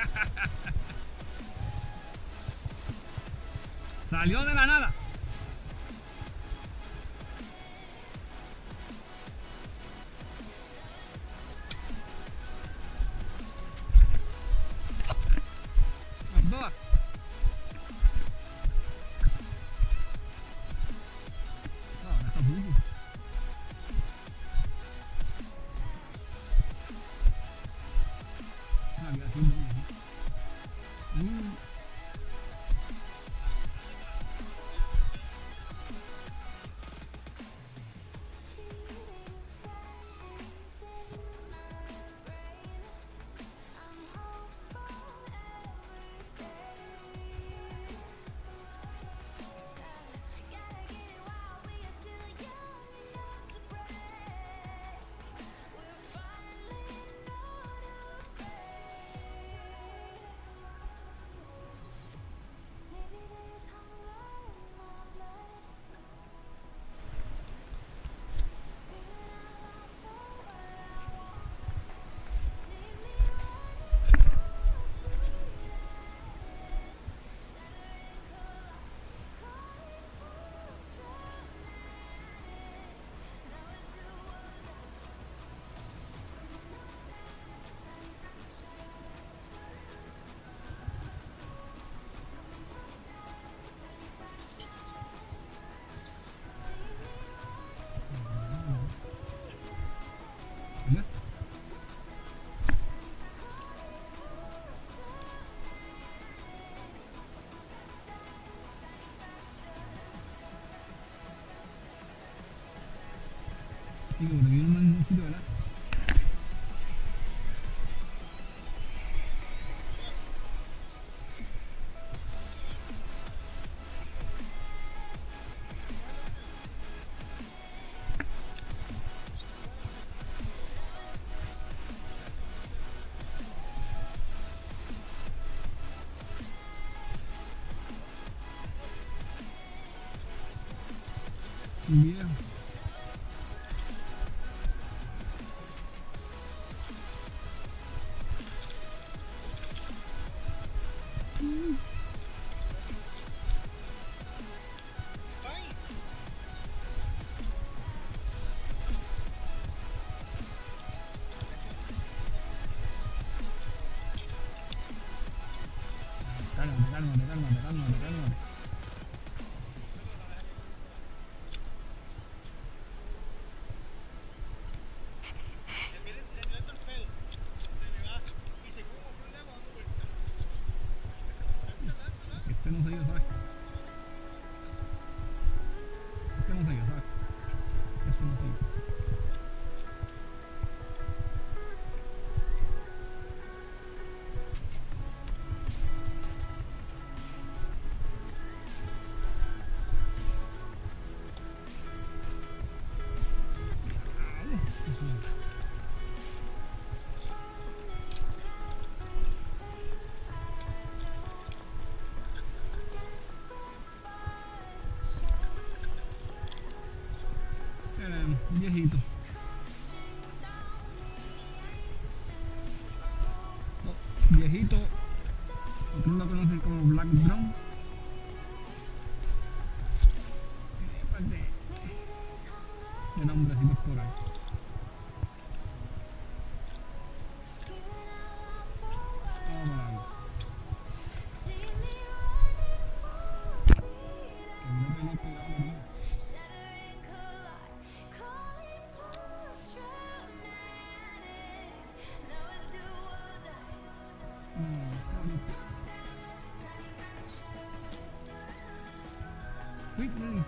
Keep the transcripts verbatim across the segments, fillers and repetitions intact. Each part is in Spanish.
Salió de la nada. Dos. Ah, está duro. Ah, mira, sí, sí, sí. Mm. ¿Ya? Sí, como te vi un mancito, ¿verdad? Un video. Cálmate, cálmate, cálmate, cálmate, cálmate. Este no se iba, ¿sabes? Este no se iba, ¿sabes? Eso no se iba. Eh, viejito. No, viejito. Otros lo conocen como Black Brown. Tiene un par de, de nombrecitos por ahí. Vamos a ver. Que no tenía pegado, ¿no? Witness.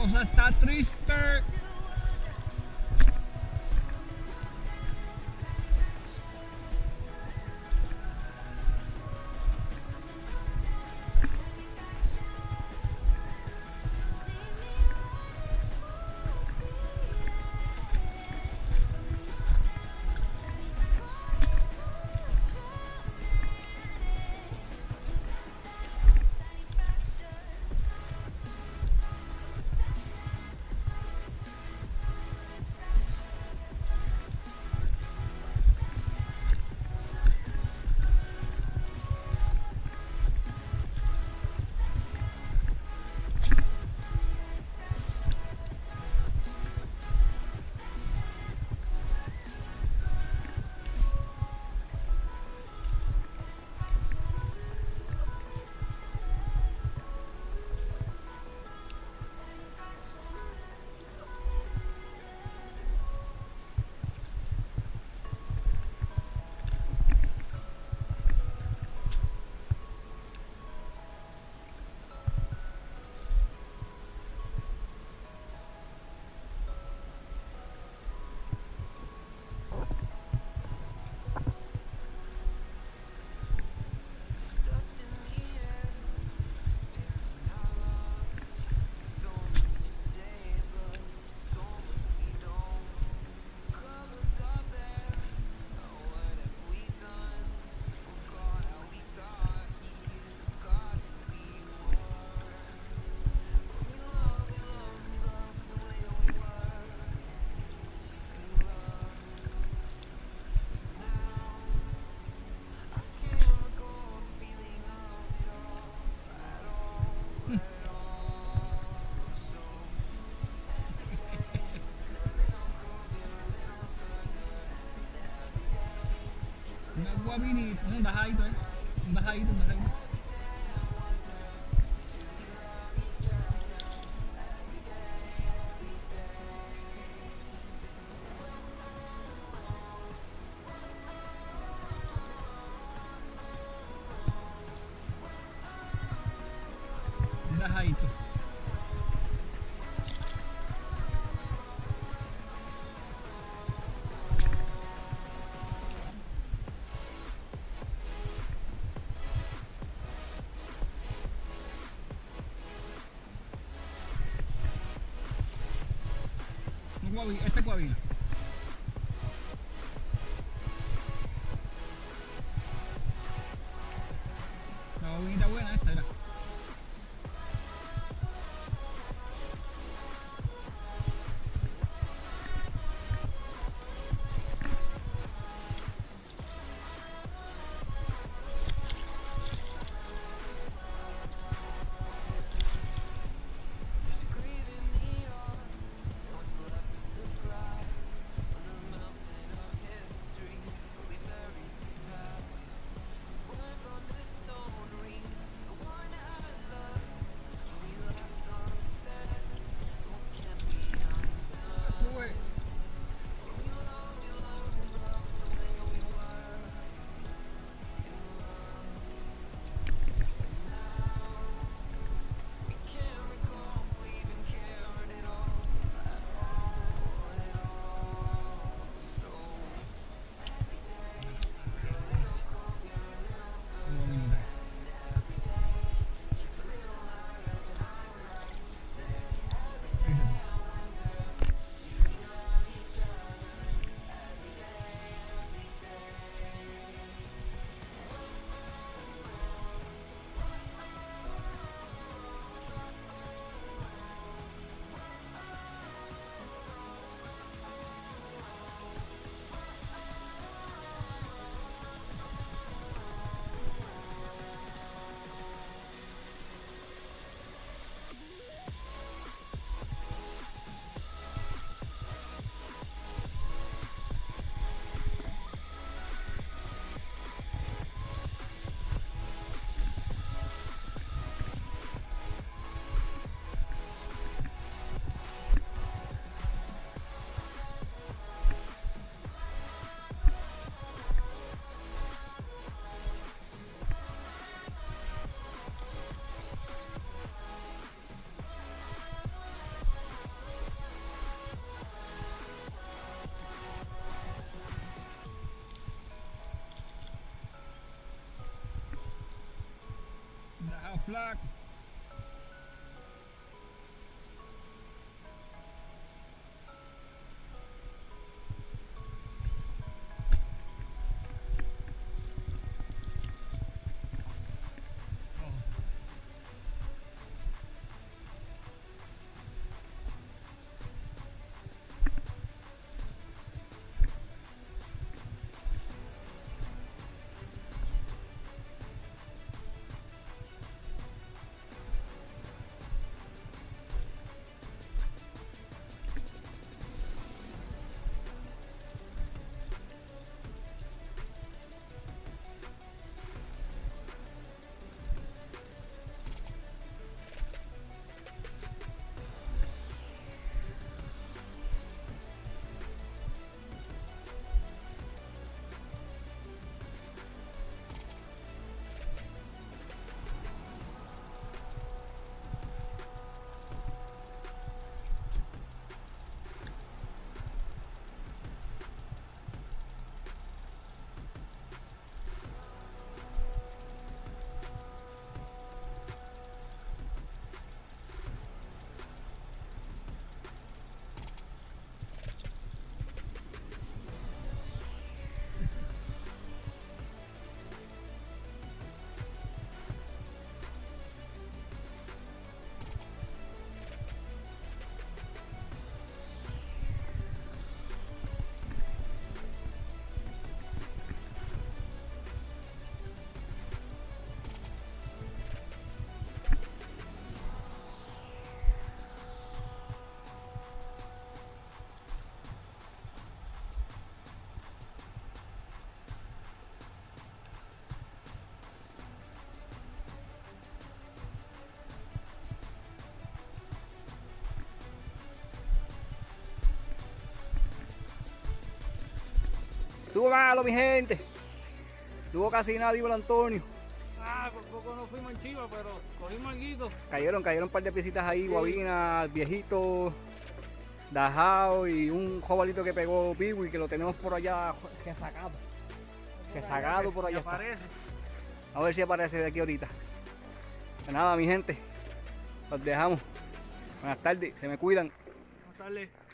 cosa está triste. Una guavinita, un bajadito, eh. Un bajadito, un bajadito. Un bajadito. Este coabina. La bobinita buena esta era. Está flaco. Estuvo malo, mi gente. Estuvo casi nada, digo el Antonio. Ah, por poco no fuimos en Chiva, pero cogimos alguito. Cayeron, cayeron un par de piecitas ahí, sí. Guabinas, viejitos, dajao y un jovalito que pegó Piwi que lo tenemos por allá, que sacado. Que sacado por allá. Aparece. A ver si aparece de aquí ahorita. Pues nada, mi gente. Los dejamos. Buenas tardes, se me cuidan. Buenas tardes.